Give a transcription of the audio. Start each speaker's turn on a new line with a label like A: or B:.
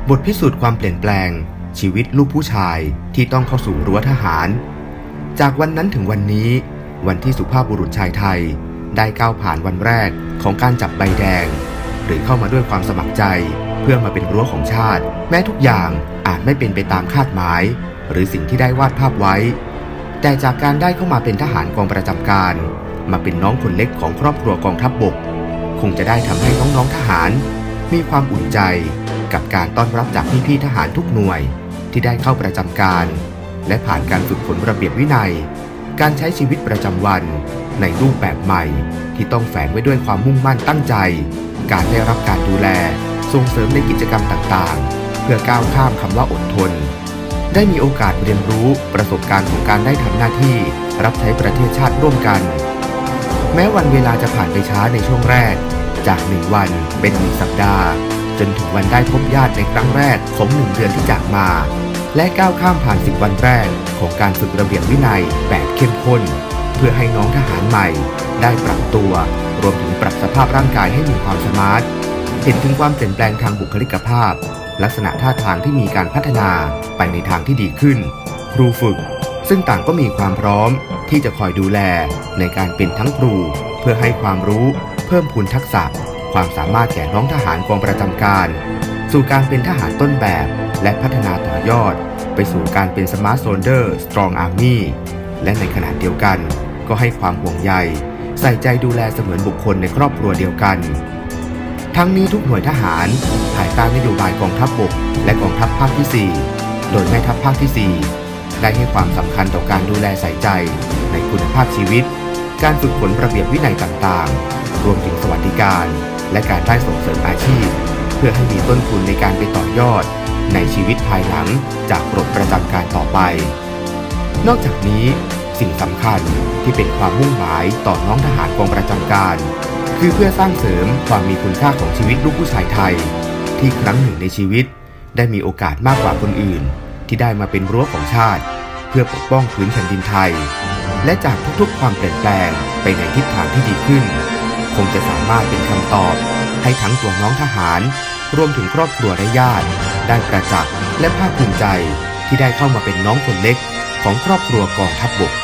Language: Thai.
A: บทพิสูจน์ความเปลี่ยนแปลงชีวิตลูกผู้ชายที่ต้องเข้าสู่รั้วทหารจากวันนั้นถึงวันนี้วันที่สุภาพบุรุษชายไทยได้ก้าวผ่านวันแรกของการจับใบแดงหรือเข้ามาด้วยความสมัครใจเพื่อมาเป็นรั้วของชาติแม้ทุกอย่างอาจไม่เป็นไปตามคาดหมายหรือสิ่งที่ได้วาดภาพไว้แต่จากการได้เข้ามาเป็นทหารกองประจำการมาเป็นน้องคนเล็กของครอบครัวกองทัพบกคงจะได้ทำให้น้องๆทหารมีความอุ่นใจกับการต้อนรับจากพี่ๆทหารทุกหน่วยที่ได้เข้าประจำการและผ่านการฝึกฝนระเบียบวินัยการใช้ชีวิตประจำวันในรูปแบบใหม่ที่ต้องแฝงไว้ด้วยความมุ่งมั่นตั้งใจการได้รับการดูแลส่งเสริมในกิจกรรมต่างๆเพื่อก้าวข้ามคำว่าอดทนได้มีโอกาสเรียนรู้ประสบการณ์ของการได้ทำหน้าที่รับใช้ประเทศชาติร่วมกันแม้วันเวลาจะผ่านไปช้าในช่วงแรกจาก1 วันเป็น1 สัปดาห์จนถึงวันได้พบญาติในครั้งแรกของ1 เดือนที่จากมาและก้าวข้ามผ่าน10 วันแรกของการฝึกระเบียบวินัยแบบเข้มข้นเพื่อให้น้องทหารใหม่ได้ปรับตัวรวมถึงปรับสภาพร่างกายให้มีความสมาร์ทเห็นถึงความเปลี่ยนแปลงทางบุคลิกภาพลักษณะท่าทางที่มีการพัฒนาไปในทางที่ดีขึ้นครูฝึกซึ่งต่างก็มีความพร้อมที่จะคอยดูแลในการเป็นทั้งครูเพื่อให้ความรู้เพิ่มพูนทักษะความสามารถแก่น้องทหารกองประจำการสู่การเป็นทหารต้นแบบและพัฒนาต่อยอดไปสู่การเป็น Smart Soldier Strong Army และในขณะเดียวกันก็ให้ความห่วงใยใส่ใจดูแลเสมือนบุคคลในครอบครัวเดียวกันทั้งนี้ทุกหน่วยทหารภายใต้นโยบายกองทัพบกและกองทัพภาคที่ 4โดยแม่ทัพภาคที่ 4ได้ให้ความสำคัญต่อการดูแลใส่ใจในคุณภาพชีวิตการฝึกฝนระเบียบวินัยต่างๆรวมถึงสวัสดิการและการได้ส่งเสริมอาชีพเพื่อให้มีต้นทุนในการไปต่อยอดในชีวิตภายหลังจากปลดประจำการต่อไปนอกจากนี้สิ่งสำคัญที่เป็นความมุ่งหมายต่อน้องทหารกองประจำการคือเพื่อสร้างเสริมความมีคุณค่าของชีวิตลูกผู้ชายไทยที่ครั้งหนึ่งในชีวิตได้มีโอกาสมากกว่าคนอื่นที่ได้มาเป็นรั้วของชาติเพื่อปกป้องพื้นแผ่นดินไทยและจากทุกๆความเปลี่ยนแปลงไปในทิศทางที่ดีขึ้นคงจะสามารถเป็นคำตอบให้ทั้งตัวน้องทหารรวมถึงครอบครัวและญาติได้ประจักษ์และภาคภูมิใจที่ได้เข้ามาเป็นน้องคนเล็กของครอบครัวกองทัพบก